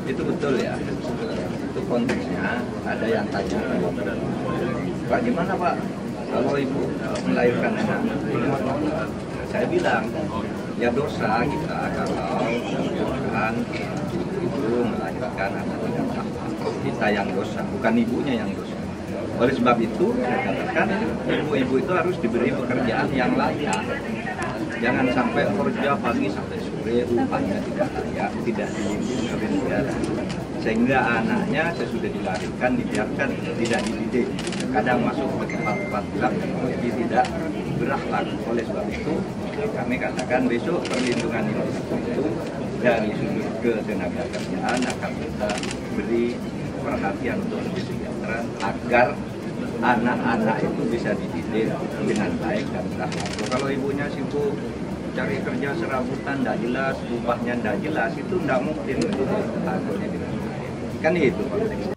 Itu betul ya. Itu konteksnya ada yang tanya, Pak gimana Pak kalau ibu melahirkan anak? Saya bilang ya dosa kita kalau melahirkan ibu melahirkan anak tidak apa. Kita yang dosa, bukan ibunya yang dosa. Oleh sebab itu, saya katakan ibu-ibu itu harus diberi pekerjaan yang layak. Jangan sampai kerja pagi sampai sore, upahnya tidak layak, tidak dilindungi oleh negara. Sehingga anaknya sesudah dilahirkan dibiarkan, tidak dididik. Kadang masuk ke tempat-tempat gelap, jadi tidak berakhlak. Oleh sebab itu, kami katakan besok perlindungan itu dari sudut ketenagakerjaan akan kita beri perhatian untuk kesejahteraan agar anak-anak itu bisa dididik dengan baik dan berakhlak. Kalau ibunya sibuk cari kerja serabutan, tidak jelas, upahnya tidak jelas, itu tidak mungkin untuk anaknya dengan baik. Kan itu konteksnya.